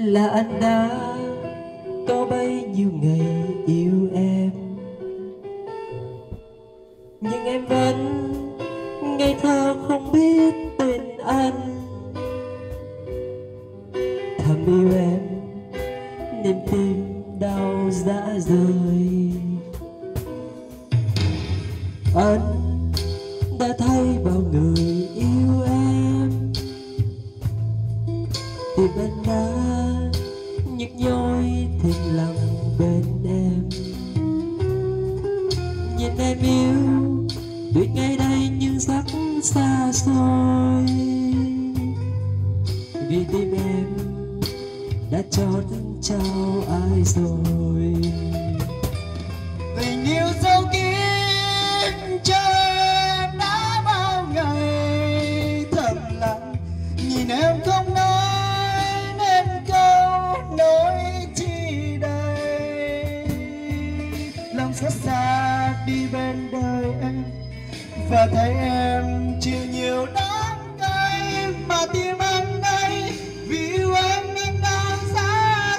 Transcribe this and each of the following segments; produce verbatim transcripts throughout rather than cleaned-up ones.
là anh đã có bấy nhiêu ngày yêu em, nhưng em vẫn ngây thơ không biết tên anh. Thầm yêu em, niềm tim đau rã rời. Anh đã thấy bao người yêu em, tim anh đã nhức nhối thêm lòng bên em. Nhìn em yêu tuy ngay đây nhưng rất xa xôi, vì tim em đã chót trao ai rồi. Tình yêu sâu kín cho em đã bao ngày thầm lặng, nhìn em không nói nên câu nói chi đây. Lòng xót xa đi bên đời em và thấy em chịu nhiều đắng cay, mà tim anh đây vì yêu em nên đang xa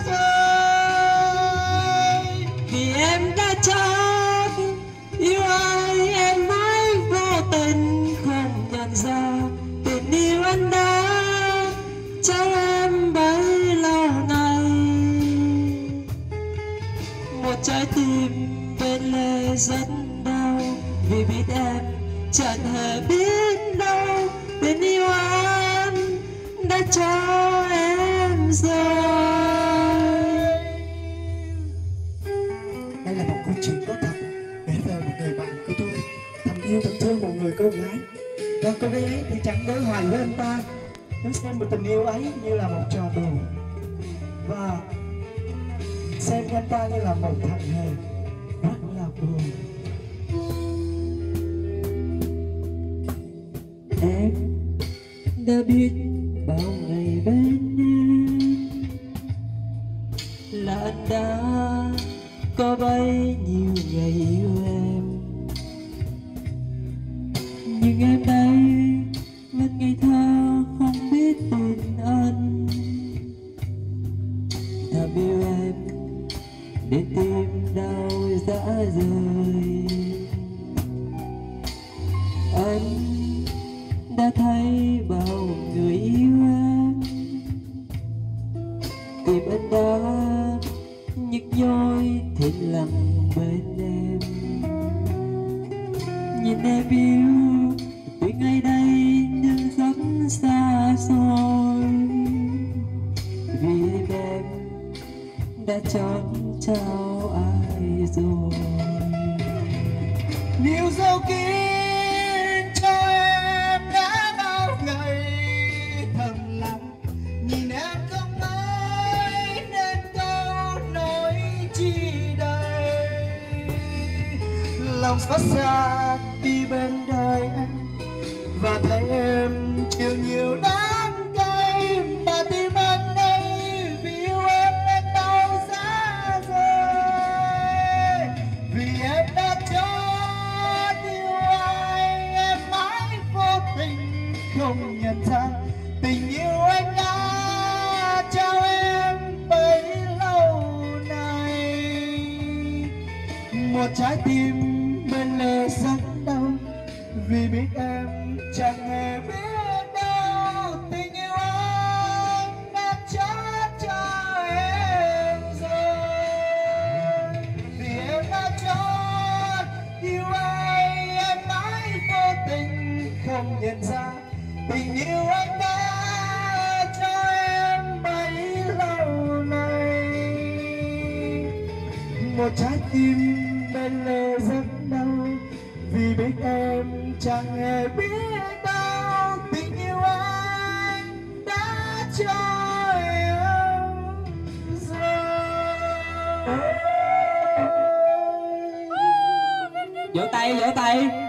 rời. Vì em đã chót yêu ai em mãi vô tình không nhận ra, tình yêu anh đã trao em bấy lâu nay. Một trái tim bên lề rất đau, vì biết em chẳng hề biết đâu tình yêu anh đã cho em rồi. Đây là một câu chuyện có thật kể về một người bạn của tôi thầm yêu thật thương một người cô gái, và cô gái ấy thì chẳng đối hoài với anh ta. Nó xem một tình yêu ấy như là một trò đùa và xem anh ta như là một thằng hề rất là buồn. Em đã biết bao ngày bên em là anh đã có bấy nhiêu ngày yêu em, nhưng em đây vẫn ngây thơ không biết tên anh. Thầm yêu em để tim đau rã rời. Anh đã thấy bao người yêu em, tim anh đã nhức nhối thêm lòng bên em. Nhìn em yêu tuy ngay đây nhưng rất xa xôi, vì em đã chót trao ai rồi. Níu dấu kín cho em đã bao ngày thầm lặng, nhìn em không nói nên câu nói chi đây. Lòng xót xa đi bên đời em và thấy em chịu nhiều đắng cay, mà tim anh đây vì yêu em nên đau giá rời. Vì em đã chót yêu ai em mãi vô tình không nhận ra, tình yêu anh đã trao em bấy lâu nay. Một trái tim bên lề rất đau, vì biết em chẳng hề biết đâu tình yêu anh đã chót cho em rồi. Vì em đã chót yêu ai em mãi vô tình không nhận ra, tình yêu anh đã cho em bấy lâu nay. Một trái tim bên lề rất đau, vì biết em chẳng hề biết đâu tình yêu anh đã cho em rồi. Vỗ tay, vỗ tay.